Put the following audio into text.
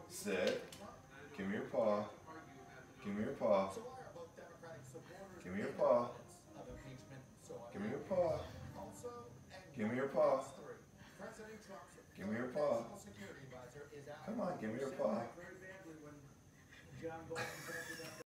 Sit. Give me your paw. Give me your paw. Give me your paw. Give me your paw. Give me your paw. Give me your paw. Come on, give me your paw.